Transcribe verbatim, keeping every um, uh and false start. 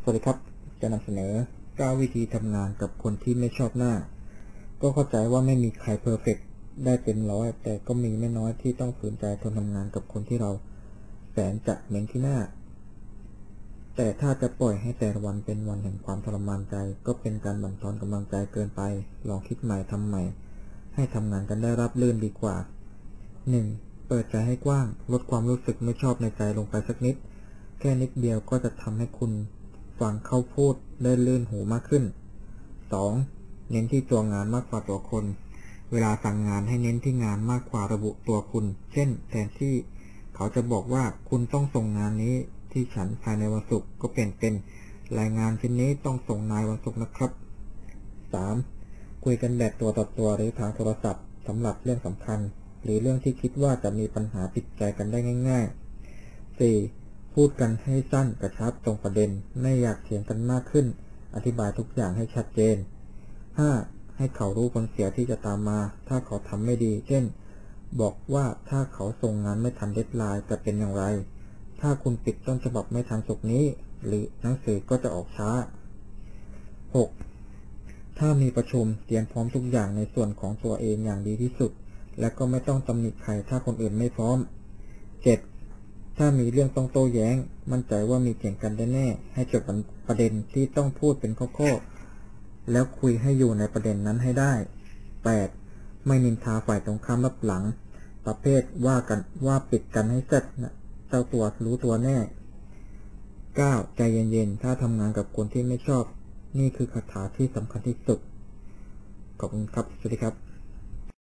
วัสดีครับจะนำเสนอเก้าวิธีทำงานกับคนที่ไม่ชอบหน้าก็เข้าใจว่าไม่มีใครเพอร์เฟกต์ได้เต็มร้อยแต่ก็มีไม่น้อยที่ต้องฝืนใจทนทำงานกับคนที่เราแสนจะเหม็นที่หน้าแต่ถ้าจะปล่อยให้แต่ละวันเป็นวันแห่งความทรมานใจก็เป็นการบั่นทอนกำลังใจเกินไปลองคิดใหม่ทำใหม่ให้ทำงานกันได้รับรื่นดีกว่า หนึ่ง. เปิดใจให้กว้างลดความรู้สึกไม่ชอบในใจลงไปสักนิดแค่นิดเดียวก็จะทำให้คุณฟังเขาพูดได้ลื่นหูมากขึ้น สอง. เน้นที่ตัวงานมากกว่าตัวคนเวลาสั่งงานให้เน้นที่งานมากกว่าระบุตัวคุณเช่นแทนที่เขาจะบอกว่าคุณต้องส่งงานนี้ที่ฉันภายในวันศุกร์ก็เปลี่ยนเป็นรายงานชิ้นนี้ต้องส่งนายวันศุกร์นะครับ สาม. คุยกันแบบตัวต่อตัวหรือทางโทรศัพท์สำหรับเรื่องสำคัญหรือเรื่องที่คิดว่าจะมีปัญหาติดใจกันได้ง่ายๆ สี่. พูดกันให้สั้นกระชับตรงประเด็นไม่อยากเถียงกันมากขึ้นอธิบายทุกอย่างให้ชัดเจน ห้า. ให้เขารู้ผลเสียที่จะตามมาถ้าเขาทำไม่ดีเช่นบอกว่าถ้าเขาส่งงานไม่ทันเดดไลน์จะเป็นอย่างไรถ้าคุณปิดต้นฉบับไม่ทันศุกร์นี้หรือหนังสือก็จะออกช้า หก. ถ้ามีประชุมเตรียมพร้อมทุกอย่างในส่วนของตัวเองอย่างดีที่สุดและก็ไม่ต้องตำหนิใครถ้าคนอื่นไม่พร้อม เจ็ด. ถ้ามีเรื่องต้องโต้แย้งมั่นใจว่ามีเถียงกันแน่ๆให้จบประเด็นที่ต้องพูดเป็นข้อๆแล้วคุยให้อยู่ในประเด็นนั้นให้ได้ แปด. ไม่นินทาฝ่ายตรงข้ามลับหลังประเภทว่ากันว่าปิดกันให้เสร็จนะเจ้าตัวรู้ตัวแน่ เก้า. ใจเย็นๆถ้าทำงานกับคนที่ไม่ชอบนี่คือคาถาที่สำคัญที่สุดขอบคุณครับสวัสดีครับ